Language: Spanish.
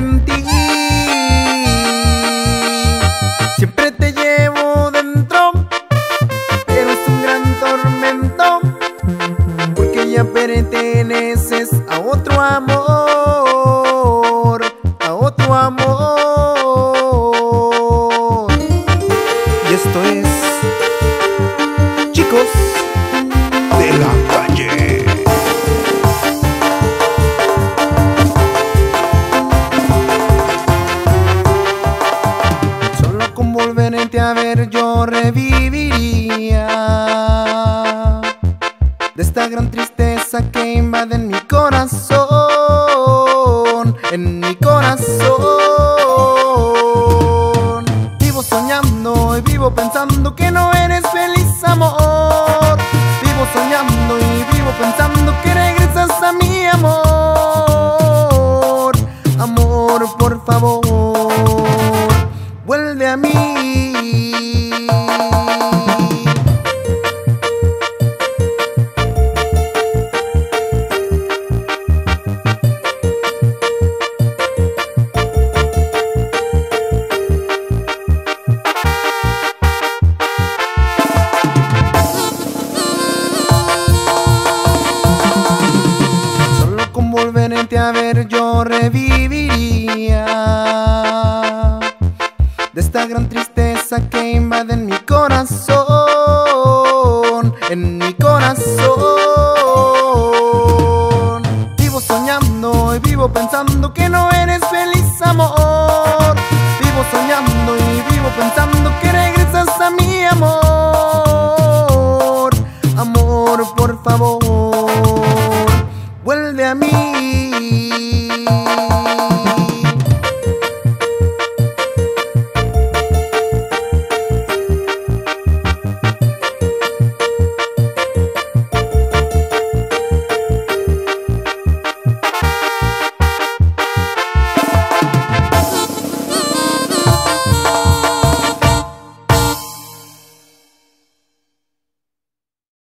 en ti. Siempre te llevo dentro, pero es un gran tormento, porque ya perteneces a otro amor, a otro amor. Y esto es Chicos de la Calle. Solo con volverte a ver yo reviviría de esta gran tristeza que invade en mi corazón, en mi corazón. Vivo soñando y vivo pensando que no eres feliz, amor. Vivo soñando y vivo pensando que regresas a mi amor. Amor, por favor, vuelve a mí. Volverte a ver yo reviviría de esta gran tristeza que invade en mi corazón, en mi corazón. Vivo soñando y vivo pensando que no eres feliz, amor. Vivo soñando y vivo pensando que regresas a mi amor. Amor, por favor, vuelve a mí.